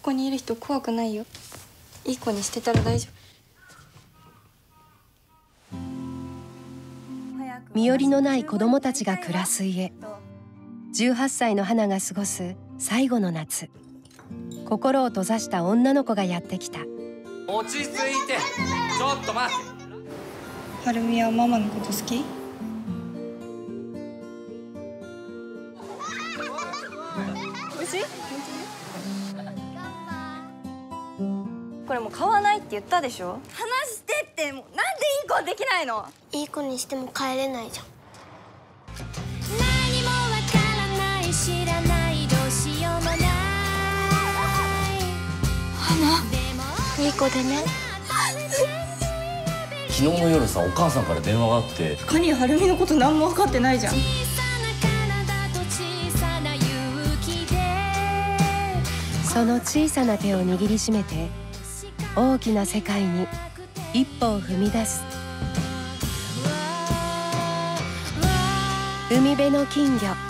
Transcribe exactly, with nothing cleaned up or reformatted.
こにいる人怖くないよ。いい子にしてたら大丈夫。 身寄りのない子供たちが暮らす家。じゅうはっさいの花が過ごす最後の夏。心を閉ざした女の子がやってきた。 落ち着いて。ちょっと待って。 はるみはママのこと好き？おいしい？これもう買わないって言ったでしょ。話してって。もうなんでいい子できないの？ いい子にしても帰れないじゃん。 何もわからない、知らない、どうしようもない。 花、いい子でね。 昨日の夜さ、お母さんから電話があって。 カニはるみのこと何も分かってないじゃん。 その小さな手を握りしめて大きな世界に一歩を踏み出す。海辺の金魚。